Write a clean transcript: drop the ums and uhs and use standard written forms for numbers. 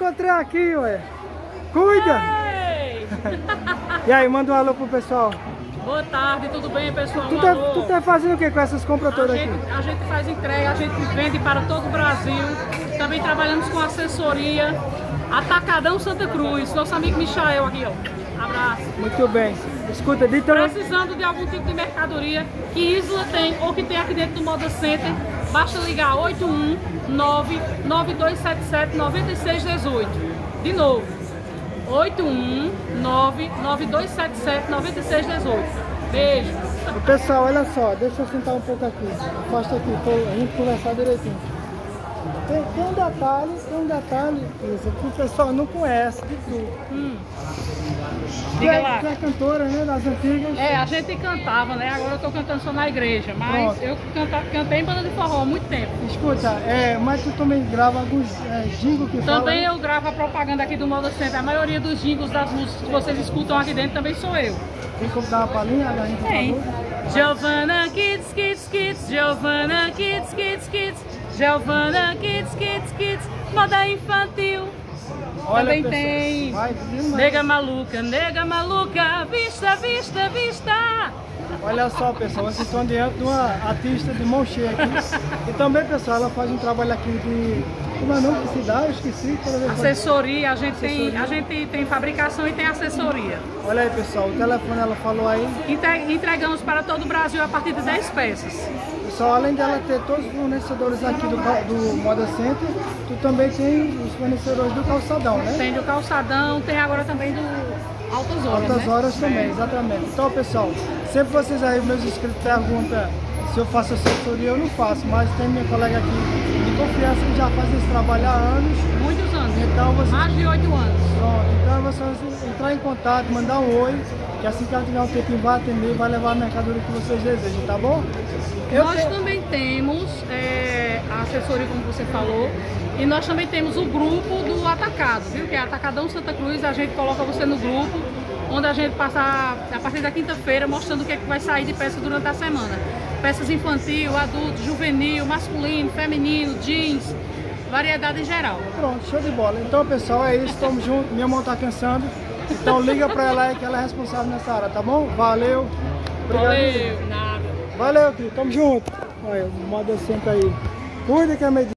encontrei aqui, ué. Cuida! E aí, manda um alô pro pessoal. Boa tarde, tudo bem, pessoal? Tu tá fazendo o que com essas compras todas aqui? A gente faz entrega, a gente vende para todo o Brasil. Também trabalhamos com assessoria. Atacadão Santa Cruz, nosso amigo Michael aqui, ó. Abraço. Muito bem. Escuta, também. Precisando de algum tipo de mercadoria que Isla tem ou que tem aqui dentro do Moda Center, basta ligar 819-9277-9618. De novo, 819-9277-9618. Beijo. Pessoal, olha só, deixa eu sentar um pouco aqui. Afasta aqui, pra a gente conversar direitinho. Tem um detalhe, isso que o pessoal não conhece de tudo. Diga lá. Tu é cantora, né, das antigas? É, a gente cantava, né? Agora eu tô cantando só na igreja, mas pronto. Eu cantei em banda de forró há muito tempo. Escuta, mas tu também grava alguns jingles que também fala, eu gravo a propaganda aqui do Moda Center. A maioria dos jingles das músicas que vocês escutam aqui dentro também sou eu. Tem como dar uma palhinha da gente? Tem. Giovanna Kids, Kids, Kids, Giovanna Kids, Kids, Kids, Giovanna Kids, Kids, Kids, moda infantil. Olha, também pessoal, tem nega maluca, vista, vista, vista. Olha só, pessoal, vocês estão diante de uma artista de mão cheia aqui. E também, pessoal, ela faz um trabalho aqui de... Como é o nome que se dá? Eu esqueci. Assessoria, a gente tem fabricação e tem assessoria. Olha aí, pessoal, o telefone ela falou aí. Entregamos para todo o Brasil a partir de 10 peças. Pessoal, além dela ter todos os fornecedores aqui do Moda Center, tu também tem os fornecedores do calçadão, né? Tem do calçadão, tem agora também do Altas Horas. Altas Horas também, exatamente. Então, pessoal, sempre vocês aí, meus inscritos, perguntam se eu faço assessoria, eu não faço, mas tem minha colega aqui de confiança que já faz esse trabalho há anos. Muitos anos. Então, vocês... Mais de 8 anos. Pronto, então vocês entrar em contato, mandar um oi, que assim que ela tiver um tempinho vai atender, vai levar a mercadoria que vocês desejam, tá bom? Nós também temos a assessoria, como você falou, e nós também temos o grupo do Atacado, viu? Que é Atacadão Santa Cruz, a gente coloca você no grupo, onde a gente passa a partir da quinta-feira mostrando o que é que vai sair de peça durante a semana. Peças infantil, adulto, juvenil, masculino, feminino, jeans, variedade em geral. Pronto, show de bola. Então, pessoal, é isso, estamos juntos, minha mão tá cansando, então liga pra ela aí que ela é responsável nessa área, tá bom? Valeu! Obrigado. Valeu, nada. Valeu, querido, tamo junto. Olha, o Moda Center aí. Cuida que é meio